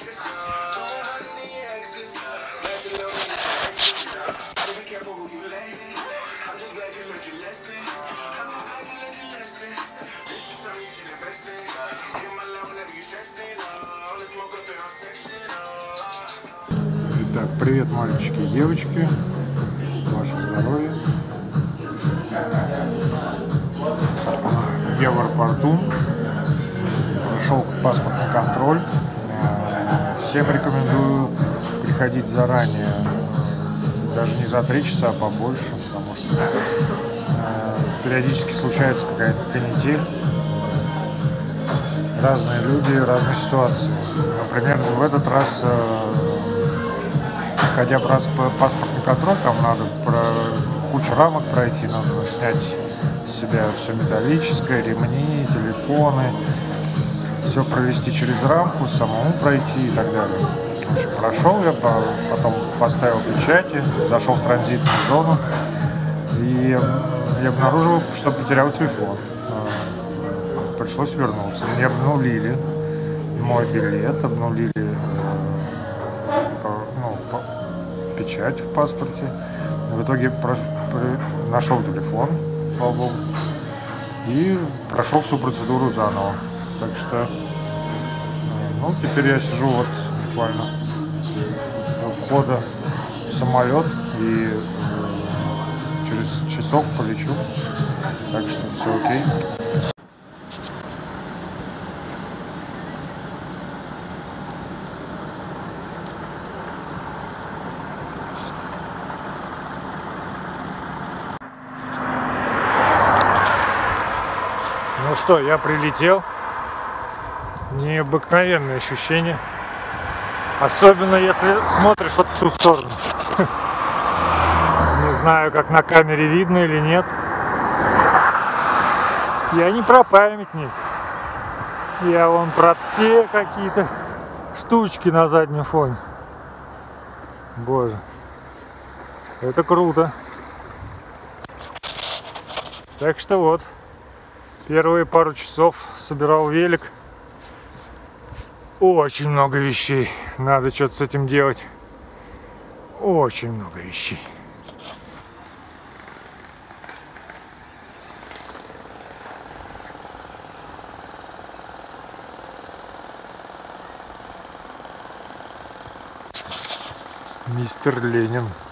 Итак, привет, мальчики и девочки, ваше здоровье. Я в аэропорту, прошел паспортный контроль. Всем рекомендую приходить заранее, даже не за 3 часа, а побольше, потому что периодически случается какая-то канитель. Разные люди, разные ситуации. Например, в этот раз, ходя паспортный контроль, там надо кучу рамок пройти, надо снять с себя все металлическое, ремни, телефоны, все провести через рамку, самому пройти и так далее. В общем, прошел я, потом поставил печати, зашел в транзитную зону и обнаружил, что потерял телефон. Пришлось вернуться. Мне обнулили мой билет, обнулили печать в паспорте. В итоге нашел телефон, слава богу, и прошел всю процедуру заново. Так что, ну, теперь я сижу вот буквально у входа в самолет и через часок полечу. Так что все окей. Ну что, я прилетел. Необыкновенное ощущение. Особенно если смотришь вот в ту сторону. Не знаю, как на камере видно или нет. Я не про памятник. Я вон про те какие-то штучки на заднем фоне. Боже. Это круто. Так что вот. Первые пару часов собирал велик. Очень много вещей. Надо что-то с этим делать. Очень много вещей. Мистер Ленин.